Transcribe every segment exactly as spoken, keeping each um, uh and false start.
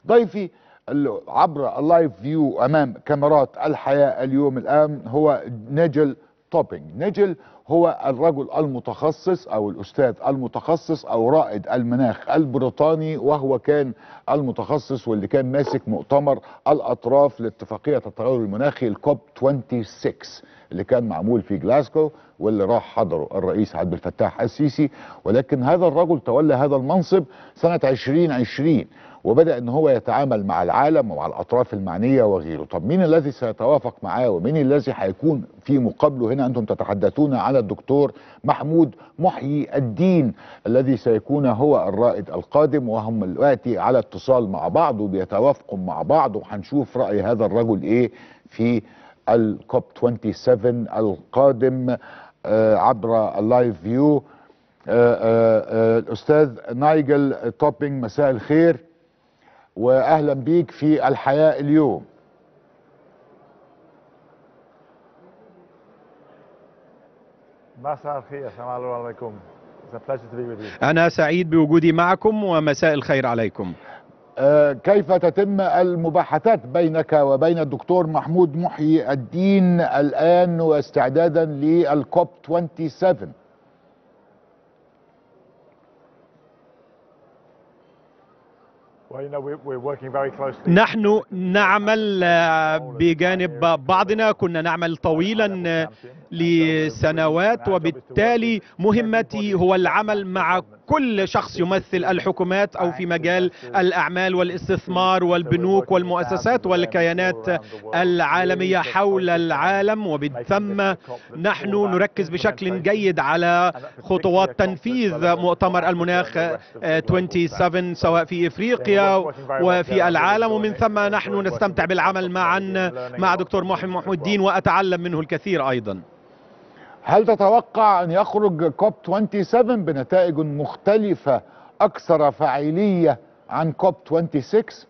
ضيفي عبر اللايف فيو امام كاميرات الحياه اليوم الان هو نيجل توبينج. نيجل هو الرجل المتخصص او الاستاذ المتخصص او رائد المناخ البريطاني، وهو كان المتخصص واللي كان ماسك مؤتمر الاطراف لاتفاقيه التغير المناخي الكوب ستة وعشرين اللي كان معمول في جلاسكو، واللي راح حضره الرئيس عبد الفتاح السيسي. ولكن هذا الرجل تولى هذا المنصب سنه ألفين وعشرين وبدأ ان هو يتعامل مع العالم ومع الاطراف المعنيه وغيره. طب مين الذي سيتوافق معاه ومين الذي هيكون في مقابله هنا؟ انتم تتحدثون على الدكتور محمود محيي الدين الذي سيكون هو الرائد القادم، وهم دلوقتي على اتصال مع بعض وبيتوافقوا مع بعض، وهنشوف رأي هذا الرجل ايه في الكوب سبعة وعشرين القادم آه عبر اللايف فيو. آه آه آه الاستاذ نايجل توبينج، مساء الخير واهلا بيك في الحياة اليوم. مساء الخير، السلام عليكم. أنا سعيد بوجودي معكم ومساء الخير عليكم. آه كيف تتم المباحثات بينك وبين الدكتور محمود محيي الدين الآن واستعدادا للكوب سبعة وعشرين؟ نحن نعمل بجانب بعضنا، كنا نعمل طويلا لسنوات، وبالتالي مهمتي هو العمل مع كل شخص يمثل الحكومات أو في مجال الأعمال والاستثمار والبنوك والمؤسسات والكيانات العالمية حول العالم، وبالثم نحن نركز بشكل جيد على خطوات تنفيذ مؤتمر المناخ سبعة وعشرين سواء في إفريقيا وفي العالم، ومن ثم نحن نستمتع بالعمل معا مع دكتور محمود الدين وأتعلم منه الكثير أيضا. هل تتوقع أن يخرج كوب سبعة وعشرين بنتائج مختلفة أكثر فاعلية عن كوب ستة وعشرين؟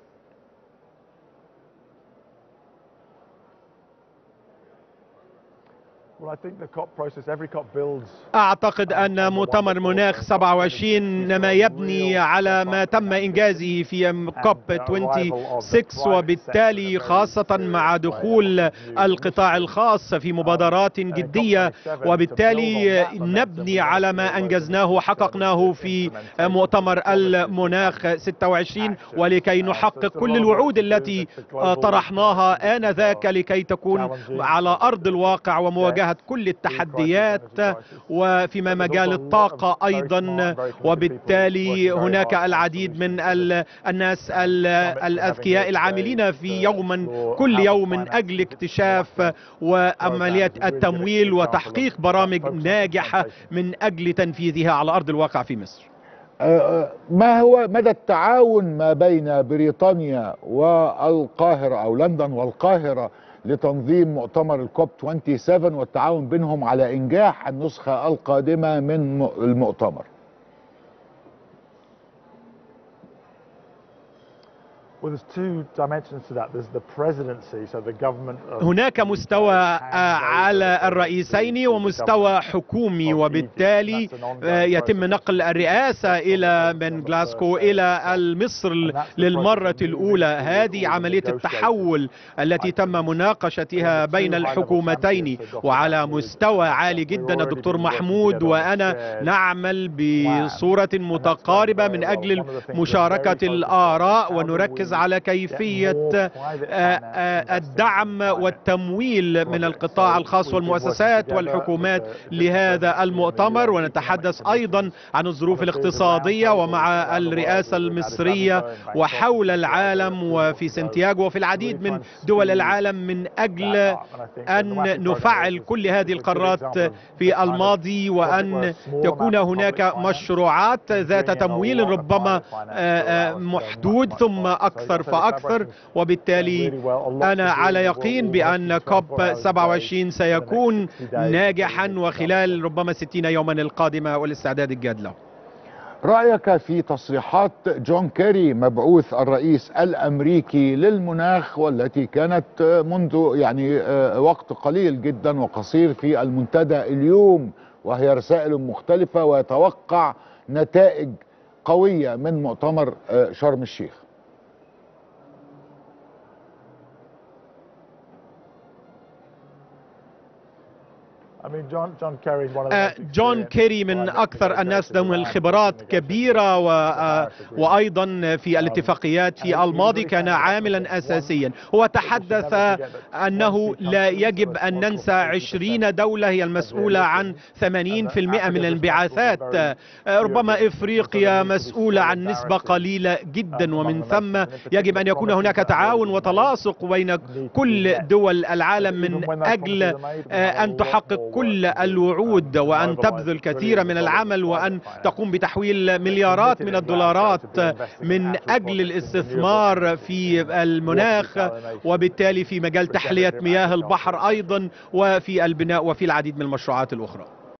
أعتقد أن مؤتمر مناخ سبعة وعشرين إنما يبني على ما تم إنجازه في كوب ستة وعشرين، وبالتالي خاصة مع دخول القطاع الخاص في مبادرات جدية، وبالتالي نبني على ما أنجزناه وحققناه في مؤتمر المناخ ستة وعشرين، ولكي نحقق كل الوعود التي طرحناها آنذاك لكي تكون على أرض الواقع ومواجهة كل التحديات، وفيما مجال الطاقة أيضا. وبالتالي هناك العديد من الناس الأذكياء العاملين في يوما كل يوم من أجل اكتشاف وعمليات التمويل وتحقيق برامج ناجحة من أجل تنفيذها على أرض الواقع في مصر. ما هو مدى التعاون ما بين بريطانيا والقاهرة أو لندن والقاهرة لتنظيم مؤتمر الكوب سبعة وعشرين والتعاون بينهم على إنجاح النسخة القادمة من المؤتمر؟ هناك مستوى على الرئيسين ومستوى حكومي، وبالتالي يتم نقل الرئاسة إلى من جلاسكو إلى مصر للمرة الأولى. هذه عملية التحول التي تم مناقشتها بين الحكومتين وعلى مستوى عالي جدا. الدكتور محمود وأنا نعمل بصورة متقاربة من أجل مشاركة الآراء، ونركز على كيفية الدعم والتمويل من القطاع الخاص والمؤسسات والحكومات لهذا المؤتمر. ونتحدث أيضا عن الظروف الاقتصادية ومع الرئاسة المصرية وحول العالم وفي سانتياغو وفي العديد من دول العالم من أجل أن نفعل كل هذه القرارات في الماضي، وأن تكون هناك مشروعات ذات تمويل ربما محدود ثم أكثر فأكثر. وبالتالي أنا على يقين بأن كوب سبعة وعشرين سيكون ناجحا وخلال ربما ستين يوما القادمة والاستعداد الجاد له. رأيك في تصريحات جون كيري مبعوث الرئيس الأمريكي للمناخ، والتي كانت منذ يعني وقت قليل جدا وقصير في المنتدى اليوم، وهي رسائل مختلفة ويتوقع نتائج قوية من مؤتمر شرم الشيخ؟ جون كيري من أكثر الناس ذوي الخبرات كبيرة، وأيضا في الاتفاقيات في الماضي كان عاملا أساسيا. هو تحدث أنه لا يجب أن ننسى عشرين دولة هي المسؤولة عن ثمانين بالمئة من الانبعاثات. ربما إفريقيا مسؤولة عن نسبة قليلة جدا، ومن ثم يجب أن يكون هناك تعاون وتلاصق بين كل دول العالم من أجل أن تحقق كل الوعود وأن تبذل كثير من العمل وأن تقوم بتحويل مليارات من الدولارات من أجل الاستثمار في المناخ، وبالتالي في مجال تحلية مياه البحر أيضا، وفي البناء وفي العديد من المشروعات الأخرى.